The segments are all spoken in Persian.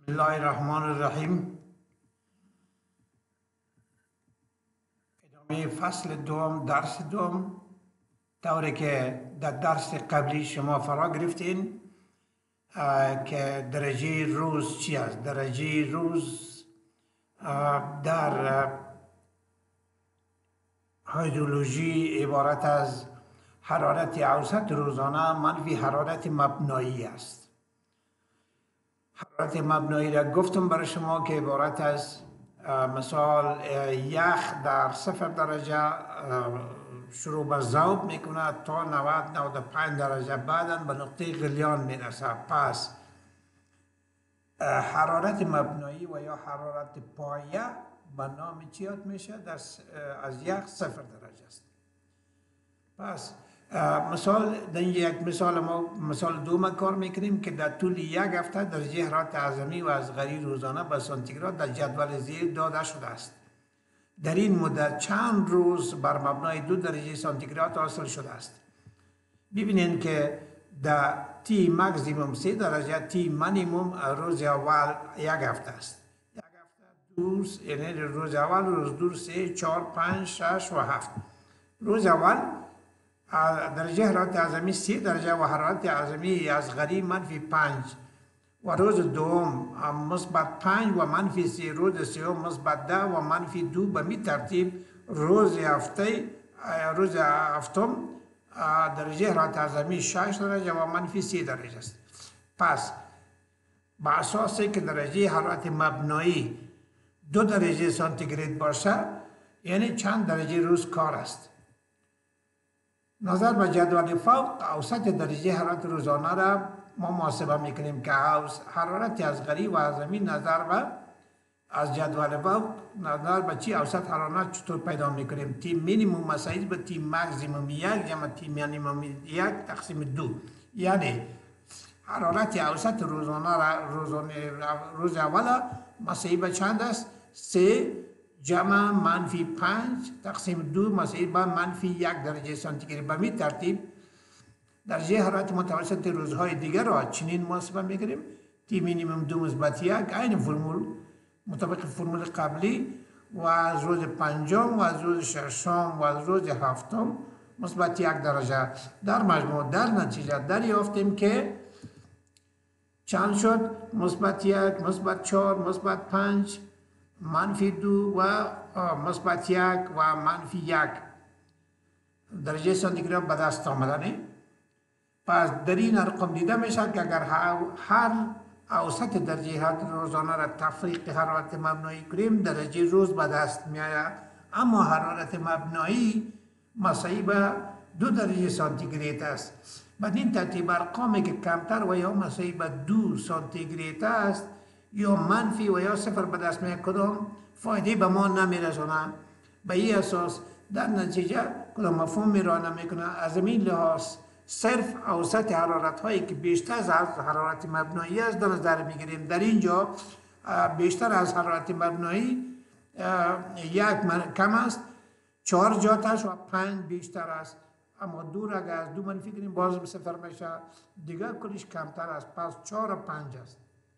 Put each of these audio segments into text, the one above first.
بسم الله الرحمن الرحیم. ادامه فصل دوم، درس دوم، طوری که در درس قبلی شما فرا گرفتین که درجه روز چی است. درجه روز در هیدرولوژی عبارت از حرارت اوسط روزانه منفی حرارت مبنایی است. حرارت مبنایی را گفتم برای شما که عبارت از مثال یخ در 0 درجه شروع به ذوب میکنه تا 90-95 درجه بعدا به نقطه غلیان میرسه. پس حرارت مبنایی و یا حرارت پایه به نام چی یاد میشه؟ از یخ 0 درجه است. پس مثال در یک مثال ما مثال دوم کار میکنیم که در طول یک هفته درجه حرارت اعظمی و اصغری روزانه به سانتیگراد در جدول زیر داده شده است. در این مدت چند روز بر مبنای 2 درجه سانتیگراد حاصل شده است. ببینید که در تی مکسیموم 3 درجه، تی مینیموم روز اول یک هفته است. یک هفته روز، یعنی روز اول، روز دو، 3، 4، 5، 6 و 7. روز اول درجه حرارت اعظمی 3 درجه و حرارت اعظمی اصغری -5 و روز دوم -5 و -3، روز سوم -10 و -2. به می ترتیب روز هفتم درجه حرارت اعظمی 6 درجه و -3 درجه است. پس با اساس که درجه حرارت مبنایی 2 درجه سانتیگراد باشه، یعنی چند درجه روز کار است. نظر به جدول فوق اوسط درجه حرارت روزانه را ما محاسبه میکنیم که حرارت اصغری و اعظمی نظر به از جدول فوق نظر به چی اوسط حرارت چطور پیدا میکنیم؟ تی مینیموم مساوی به تی مکسیموم 1 جمع تی مینیموم 1 تقسیم 2، یعنی حرارت اوسط روزانه روز اول مساوی به چند است؟ 3 جمع -5 تقسیم 2 مساوی به -1 درجه سانتیگراد. به می ترتیب درجه حرارت متوسط روزهای دیگر را چنین محاسبه میکنیم: تی مینیموم 2 مثبت 1، عین فرمول مطابق فرمول قبلی، و از روز پنجم و از روز ششم و از روز هفتم مثبت 1 درجه. در مجموع در نتیجه دریافتیم که چند شد؟ مثبت 1، مثبت 4، مثبت 5، -2 و مثبت 1 و -1 درجه سانتیگراد به دست آمدنه. پس در این ارقام دیده میشه که اگر هر اوسط درجه حرارت روزانه را تفریق حرارت مبنایی کنیم، درجه روز به دست میآید. اما حرارت مبنایی مساوی به 2 درجه سانتیگراد است. بدین ترتیب ارقامی که کمتر و یا مساوی به 2 سانتیگراد است یا منفی و یا 0 به دست میآید، کدام فایده به ما نمیرسونه. به این اساس در نتیجه کدام مفهوم را نمیکنه. از این لحاظ صرف اوسط حرارت هایی که بیشتر از حرارت مبنایی است در نظر میگیریم. در اینجا بیشتر از حرارت مبنایی 1 کم است، 4 جاتش و 5 بیشتر است. اما دور اگر از 2 منفی کنیم باز 0 میشه، دیگر کلش کمتر است. پس 4 و 5 است.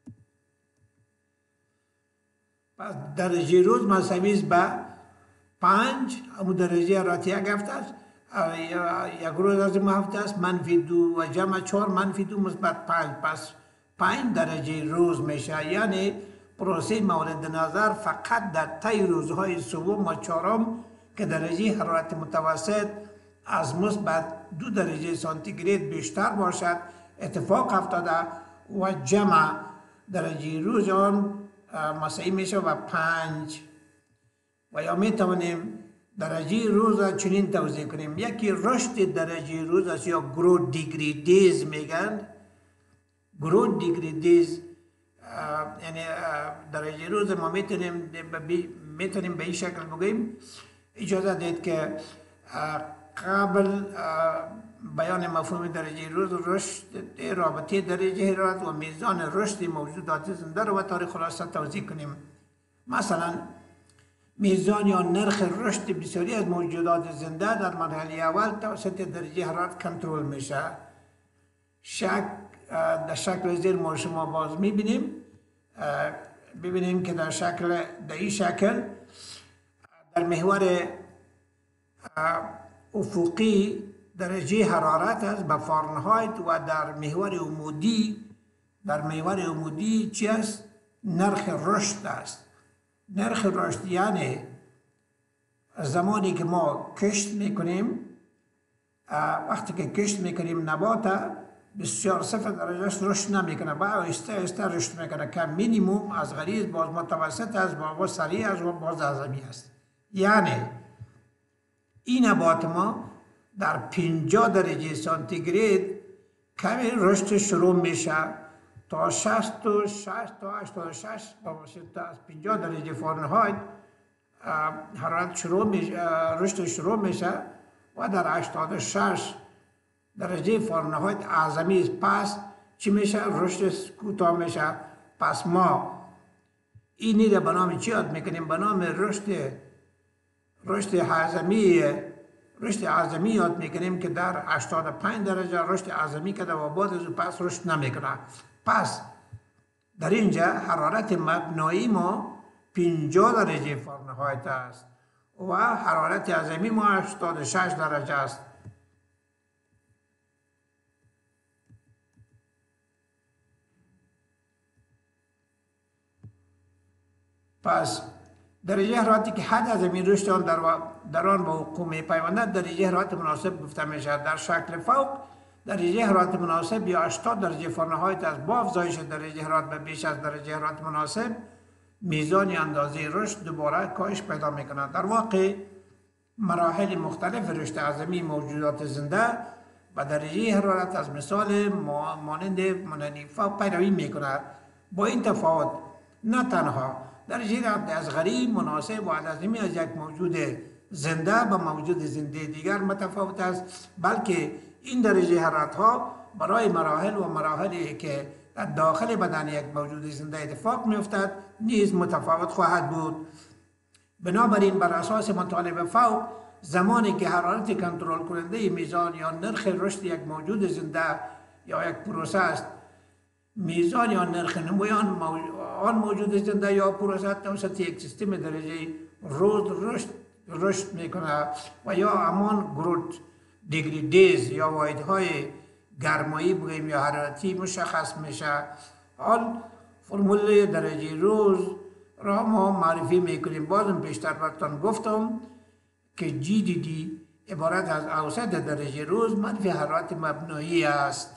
پس درجه روز مساوی است به 5. اما درجه حرارت یک هفته است، یک روز از این هفته است -2 و جمع 4 -2 مثبت 5. پس 5 درجه روز میشه. یعنی پروسه مورد نظر فقط در طی روزهای سوم و چهارم که درجه حرارت متوسط از مثبت 2 درجه سانتیگراد بیشتر باشد اتفاق افتاده و جمع درجه روز آن مساوی میشه و 5. و یا می توانیم درجه روز را چنین توضیح کنیم: یکی رشد درجه روز است یا گرو دیگری دیز میگن. گرو دیگری دیز یعنی درجه روز ما میتونیم به این شکل بگوییم. اجازه دید که قبل بیان مفهوم درجه روز رشد رابطه درجه حرارت و میزان رشد موجودات زنده رو به طور خلاصه توضیح کنیم. مثلا میزان یا نرخ رشد بسیاری از موجودات زنده در مرحله اول توسط درجه حرارت کنترل میشه. در شکل زیر ما شما باز میبینیم ببینیم که در این شکل در محور افقی درجه حرارت است به فارنهایت و در محور عمودی چی است؟ نرخ رشد است. نرخ رشد یعنی زمانی که ما کشت میکنیم، وقتی که کشت میکنیم نبات بسیار 0 درجه رشد نمیکنه، با آهسته رشد میکنه که مینیموم از غلیظ، باز متوسط است، باز سریع است و باز اعظمی است. یعنی این نبات ما در 50 درجه سانتیگراد کمی رشد شروع میشه تا 66 تا 86 با واسطه از 50 درجه فارنهایت حرارت رشد شروع میشه و در 86 درجه فارنهایت اعظمی است. پس چی میشه؟ رشد کوتاه میشه. پس ما اینی را به نام چی یاد میکنیم؟ به نام رشد اعظمی یاد میکنیم که در 85 درجه رشد اعظمی کرده و بعد از پس رشد نمیکنه. پس در اینجا حرارت مبنایی ما 50 درجه فارنهایت است و حرارت اعظمی ما 86 درجه است. پس درجه حرارتی که حد اعظمی رشد آن در آن با وقوع می‌پیوندد درجه حرارت مناسب گفته می‌شود. در شکل فوق درجه حرارت مناسب یا 80 درجه فارنهایت است. با افزایش درجه حرارت به بیش از درجه حرارت مناسب، میزان اندازه رشد دوباره کاهش پیدا می‌کند. در واقع مراحل مختلف رشد اعظمی موجودات زنده و درجه حرارت از مثال مانند فوق پیروی می‌کند. با این تفاوت نه تنها درجه حرارت اصغری مناسب و اعظمی از یک موجود زنده به موجود زنده دیگر متفاوت است، بلکه این درجه حرارت ها برای مراحلی که در داخل بدن یک موجود زنده اتفاق می‌افتد نیز متفاوت خواهد بود. بنابراین بر اساس مطالب فوق، زمانی که حرارت کنترل کننده میزان یا نرخ رشد یک موجود زنده یا یک پروسه است، میزان یا نرخ نموی آن موجود زنده یا پروسه توسط یک سیستم درجه رشد میکنه و یا همان گروت دیگری دیز یا واحدهای گرمایی بگیم یا حرارتی مشخص میشه. حال فرمول درجه روز را ما معرفی میکنیم. بازم پیشتر براتون گفتم که GDD عبارت از اوسط درجه روز منفی حرارت مبنایی است.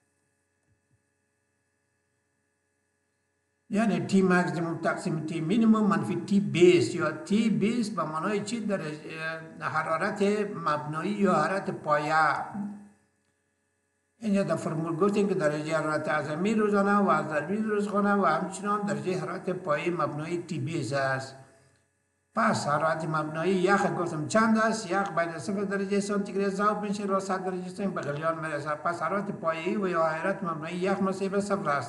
یعنی تی مکسیموم تقسیم تی مینیموم منفی تی بیس یا تی بیس به معنای چی؟ حرارت مبنایی یا حرارت پایه. اینجا در فرمول گفتیم که درجه حرارت اعظمی روزانه و ضربی روزانه و همچنان درجه حرارت پایه مبنایی تی بیس است. پس حرارت مبنایی یخ گفتم چند است؟ یخ بین 0 درجه سانتیگراد ذوب میشه را 100 درجه سانتیگراد به غلیان میرسه. پس حرارت پایه‌ای و یا حرارت مبنایی یخ مساوی 0 است.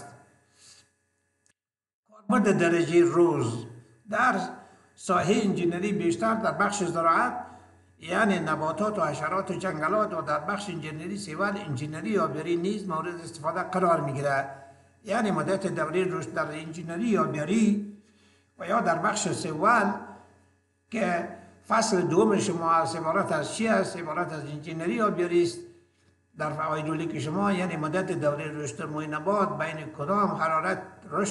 کاربرد درجه روز در ساحه انجینری بیشتر در بخش زراعت یعنی نباتات و حشرات و جنگلات و در بخش انجینری سیول انجینری آبیاری نیز مورد استفاده قرار میگیرد. یعنی مدت دوره رشد در انجینری آبیاری و یا در بخش سیول که فصل دوم شما عبارت از چی است؟ عبارت از انجینری آبیاری است. در فوایدولیک شما یعنی مدت دوره رشد نموی نبات بین کدام حرارت رشد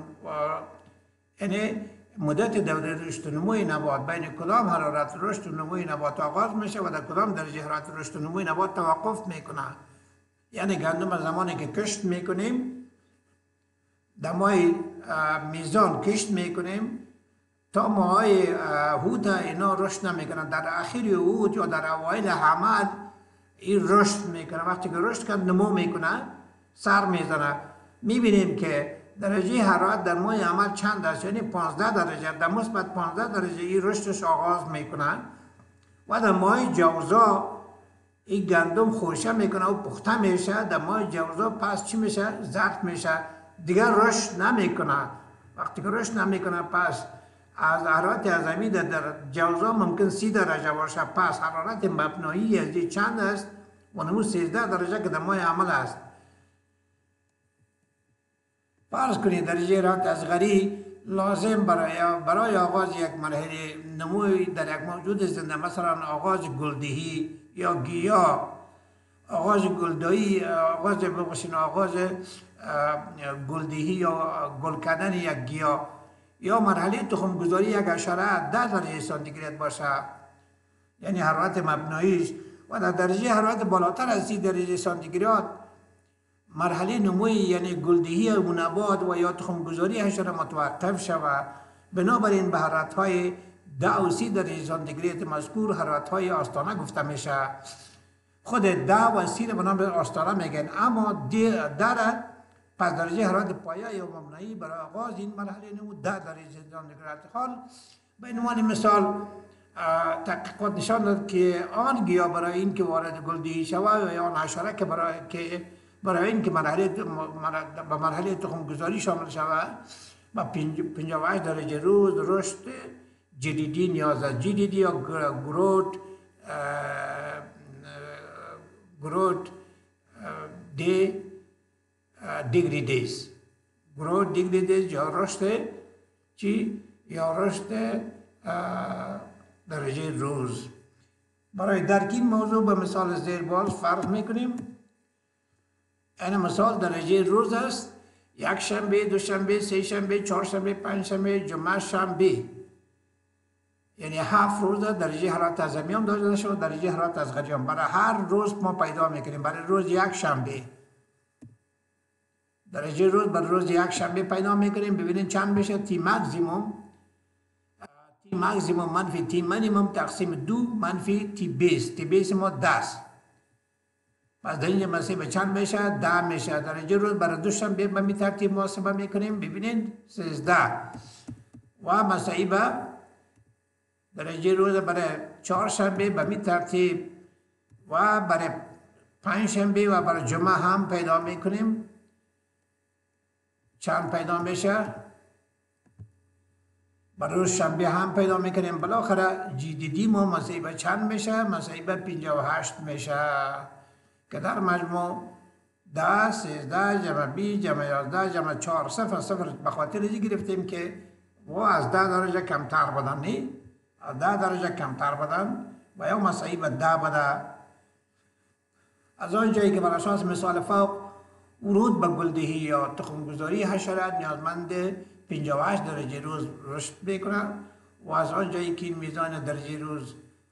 یعنی مدت دوره رشد نموی نبات بین کدام حرارت رشد نموی نبات آغاز میشه و در کدام درجه حرارت رشد نموی نبات توقف میکنه. یعنی گندم زمانی که کشت میکنیم دمای میزان کشت میکنیم تا ماهای هود اینا رشد نمیکنن. در اخیر هود یا در اوایل حمل این رشد میکنه. وقتی که رشد کرد نمو میکنه سر میزنه. میبینیم که درجه حرارت در ماه عمل چند است؟ یعنی 15 درجه. در مثبت 15 درجه این رشدش آغاز میکنه و در ماه جوزا این گندم خوشه میکنه و پخته میشه. در ماه جوزا پس چی میشه؟ زرد میشه، دیگر رشد نمیکنه. وقتی که رشد نمیکنه پس از حرارت اعظمی در جوزا ممکن 30 درجه باشه. پس حرارت مبنایی از چند است؟ و نمو 13 درجه که در ماه عمل است. فرض کنید درجه حرارت اصغری لازم برای آغاز یک مرحله نموی در یک موجود زنده، مثلا آغاز گلدهی یا گیاه، آغاز گلدهی، آغاز گلدهی یا گل کردن یک گیاه، یا مرحله تخم گذاری یک حشره 10 درجه سانتیگراد باشه، یعنی حرارت مبناییش، و در درجه حرارت بالاتر از 30 درجه سانتیگراد مرحله نموی یعنی گلدهی نبات و یا تخم گذاری حشره متوقف شود. بنابراین به حرارت های 10 و 30 درجه سانتیگراد مذکور حرارت های آستانه گفته میشه. خود 10 و 30 رو بنابراین آستانه میگن، اما 10 پس درجه حرارت پایه یا مبنایی برای آغاز این مرحله نمو 10 درجه سانتیگراد. حال به عنوان مثال تحقیقات نشان داد که آن گیاه برای این که وارد گلدهی شود یا آن حشره که برای این که به مرحله تخم گذاری شامل شود با 58 درجه روز رشد جدیدی نیاز است. جدیدی یا گروت دیگری دیز، گروت دیگری دیز یا رشد چی؟ یا رشد درجه روز. برای درک این موضوع به مثال زیر باز فرض میکنیم. این مثال درجه روز است: یک شنبه، دو شنبه، سه شنبه، چهار شنبه، پنج شنبه، جمعه، شنبه. یعنی 7 روز درجه حرارت از زمین داشته شد، درجه حرارت از غریان. برای هر روز ما پیدا میکنیم. برای روز یک شنبه درجه روز برای روز یک شنبه پیدا میکنیم. ببینید چند بشه. تی ماکسیموم منفی تی مینیمم تقسیم 2 منفی تی بیس. تی بیس ما 10. پس در اینجا مسیب چند میشه؟ 10 میشه. درجه روز برای دو شنبه به می ترتیب محاسبه میکنیم. ببینید 13. و مسیب درجه روز برای 4 شنبه به می ترتیب و برای 5 شنبه و برای جمعه هم پیدا میکنیم. چند پیدا میشه؟ برای روز شنبه هم پیدا میکنیم. بالاخره جدیدی ما مسیب چند میشه؟ مسیب 58 میشه که در مجموع 10 13 جمع 20 جمع 11 جمع 4 0 به خاطر اینکه گرفتیم که و از 10 درجه کمتر بدن، نه از 10 درجه کمتر بدن و یا مسیب 10 بده. از آن جایی که بر اساس مثال فوق ورود به گلدهی یا تخم گذاری حشرات نیازمند 58 درجه روز رشد میکنه و از آن جایی که این میزان درجه روز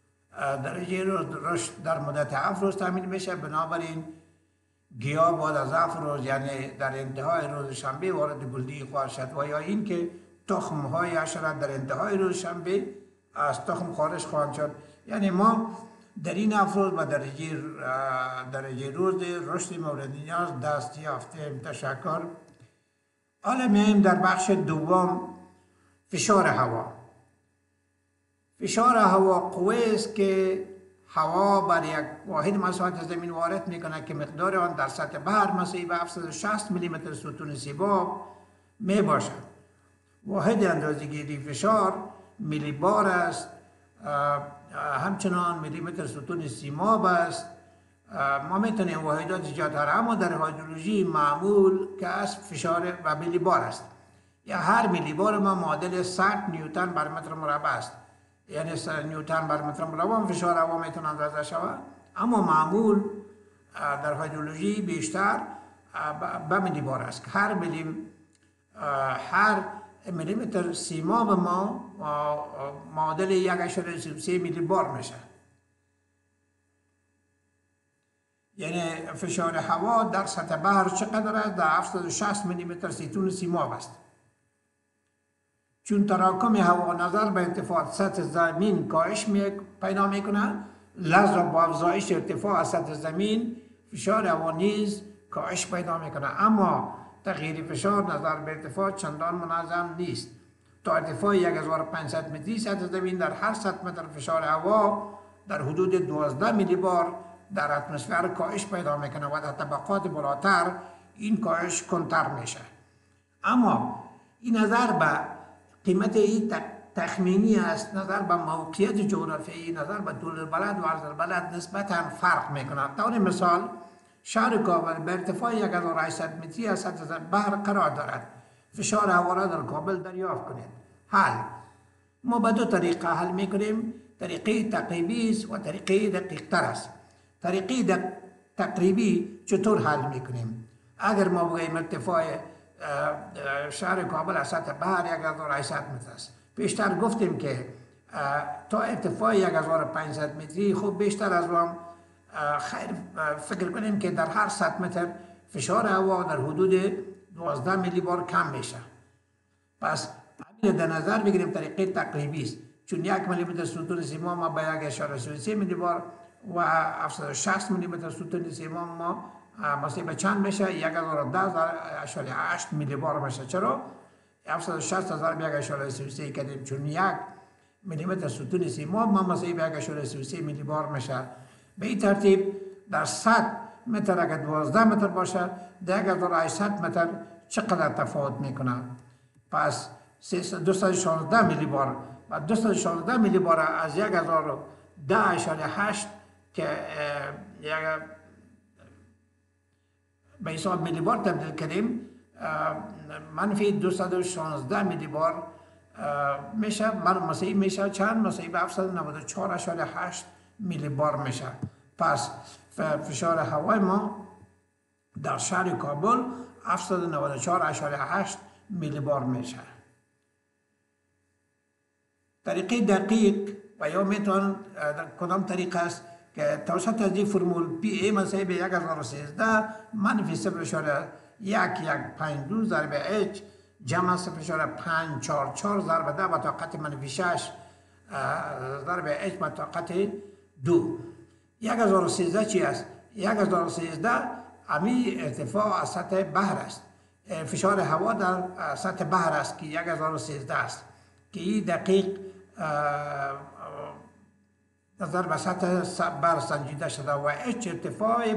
رشد در مدت 7 روز تامین میشه، بنابراین گیاه بعد از 7 روز یعنی در انتهای روز شنبه وارد گلدهی خواهد شد و یا این که تخم های حشرات در انتهای روز شنبه از تخم خارج خواهند شد. یعنی ما در این 7 روز به درجه روز رشد مورد نیاز دست یافتیم. تشکر. حالا میایم در بخش دوم، فشار هوا. فشار هوا قوی است که هوا بر یک واحد مساحت زمین وارد میکنه که مقدار آن در سطح بحر مسیب 760 میلیمتر ستون سیباب می باشد. واحد اندازه‌گیری فشار میلی بار است. همچنان میلیمتر ستون سیماب است. ما میتونیم واحدات ایجاد کنیم، اما در هیدرولوژی معمول که از فشار و میلی بار است. یا هر میلی بار ما معادل 100 نیوتن بر متر مربع است. یعنی 100 نیوتن بر متر مربع فشار هوا میتونه اندازه شود، اما معمول در هیدرولوژی بیشتر به میلی بار است. هر میلیمتر سیماب ما معادل 1.3 میلی بار میشه. یعنی فشار هوا در سطح بحر چقدر است؟ در 760 میلیمتر ستون سیماب است. چون تراکم هوا نظر به ارتفاع سطح زمین کاهش پیدا میکنه، لذا با افزایش ارتفاع سطح زمین فشار هوا نیز کاهش پیدا میکنه. اما تغییر فشار نظر به ارتفاع چندان منظم نیست. تا ارتفاع 1500 متری سطح زمین در هر 100 متر فشار هوا در حدود 12 میلی بار در اتمسفر کاهش پیدا میکنه و در طبقات بالاتر این کاهش کمتر میشه. اما این نظر به قیمت این تخمینی است، نظر به موقعیت جغرافیایی، نظر به طول البلد و عرض البلد نسبتا فرق میکنه. طور مثال شهر کابل به ارتفاع 1800 متری از سطح بحر قرار دارد. فشار هوا را در کابل دریافت کنید. حل: ما به دو طریقه حل میکنیم. طریقه تقریبی است و طریقه دقیق تر است. طریقه تقریبی چطور حل میکنیم؟ اگر ما بگوییم ارتفاع شهر کابل از سطح بحر 1800 متر است، پیشتر گفتیم که تا ارتفاع 1500 متری خوب بیشتر از آن خیر فکر کنیم که در هر 100 متر فشار هوا در حدود 12 میلی بار کم میشه. پس همین در نظر بگیریم طریقه تقریبی است، چون 1 میلی متر ستون سیما ما به 1.3 میلی بار و 760 میلی متر ستون سیما ما مثلا به چند میشه؟ 1010.8 میلی بار میشه. چرا؟ 760,000 به 1.3 کردیم، چون 1 میلی متر ستون سیما ما مثلا به 1.3 میلی بار میشه. به این ترتیب در 100 متر اگر 12 متر باشه، در 1800 متر چقدر تفاوت میکنه؟ پس 216 میلی بار و 216 میلی بار از 1010.8 که به حساب میلی بار تبدیل کردیم، منفی 216 میلی بار میشه، مسیب میشه چند؟ مسیب 794.8 میلی بار میشه. پس فشار هوای ما در شهر کابل 794.8 میلی بار میشه. طریقه دقیق و یا میتون کدام طریقه است که توسط از این فرمول پی ای مساوی به 1013 منفی 0.1152 ضرب اچ جمع 0.544 ضرب 10 به طاقت منفی 6 ضرب اچ به طاقت 2. 1013 چی است؟ 1013 امی ارتفاع از سطح بحر است. فشار هوا در سطح بحر است که 1013 است که این دقیق نظر به سطح بحر سنجیده شده و اچ ارتفاع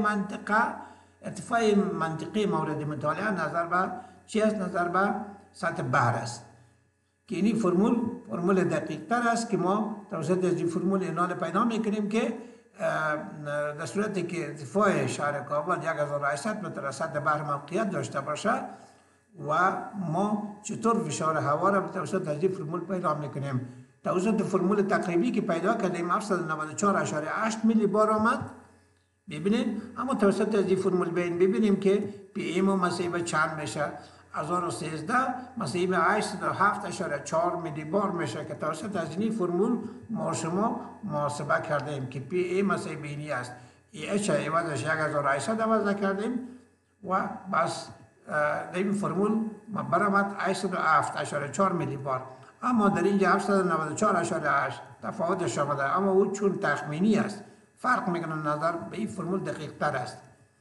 منطقی مورد مطالعه نظر به چی است؟ نظر به سطح بحر است که اینی فرمول دقیق تر است که ما توسط از این فرمول اینان پیدا میکنیم که در صورتی که ارتفاع شهر کابل 1800 متر از سطح بحر موقعیت داشته باشه و ما چطور فشار هوا را توسط از این فرمول پیدا میکنیم. توسط فرمول تقریبی که پیدا کردیم 794.8 میلی بار آمد. ببینید اما توسط از این فرمول ببینیم که پی ای ما مساوی چند میشه؟ 1013 مساوی 807.4 میلی بار میشه که توسط از این فرمول ما شما محاسبه کردیم که پی ای مساوی اینی است. ای اچ عوضش 1800 عوض کردیم و بس در این فرمول ما برآمد 807.4 میلی بار. اما در اینجا 794.8 تفاوتش آمده، اما او چون تخمینی است فرق میکنه، نظر به این فرمول دقیق تر است.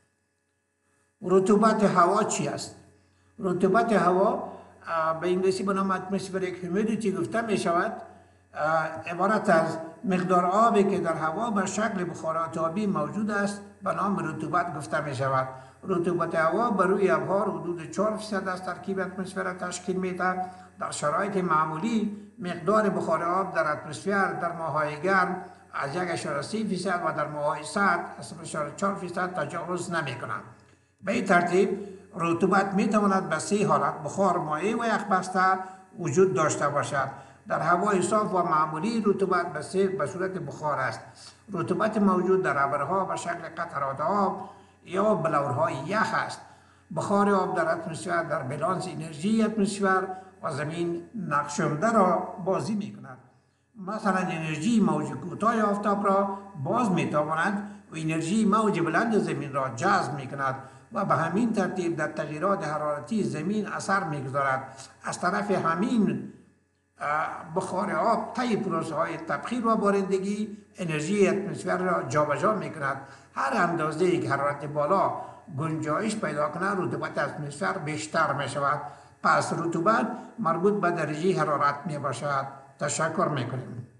رطوبت هوا چی است؟ رطوبت هوا به انگلیسی به نام اتمسفریک هومیدیتی گفته می شود. عبارت از مقدار آبی که در هوا بر شکل بخارات آبی موجود است به نام رطوبت گفته می شود. رطوبت هوا بر روی ابرها حدود 4% از ترکیب اتمسفر تشکیل میده. در شرایط معمولی مقدار بخار آب در اتمسفر در ماه‌های گرم از 1.3% و در ماه‌های سرد از 0.4% تجاوز نمی‌کند. به این ترتیب رطوبت می‌تواند به 3 حالت بخار، مایع و یخبسته وجود داشته باشد. در هوای صاف و معمولی رطوبت به صورت بخار است. رطوبت موجود در ابرها به شکل قطرات آب یا بلورهای یخ است. بخار آب در اتمسفر در بالانس انرژی اتمسفر و زمین نقش عمده را بازی می کند. مثلا انرژی موج کوتاه آفتاب را باز می تواند و انرژی موج بلند زمین را جذب می کند و به همین ترتیب در تغییرات حرارتی زمین اثر می گذارد. از طرف همین بخار آب طی پروسه های تبخیر و بارندگی انرژی اتمسفر را جابجا می کند. هر اندازه که حرارت بالا گنجایش پیدا کند رطوبت اتمسفر بیشتر می شود. پس رطوبت مربوط به درجه حرارت می باشد. تشکر می کنیم.